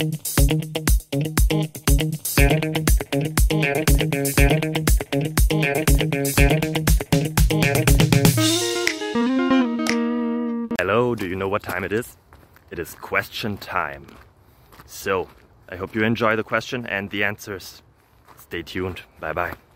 Hello, do you know what time it is? It is question time. So, I hope you enjoy the question and the answers. Stay tuned. Bye bye.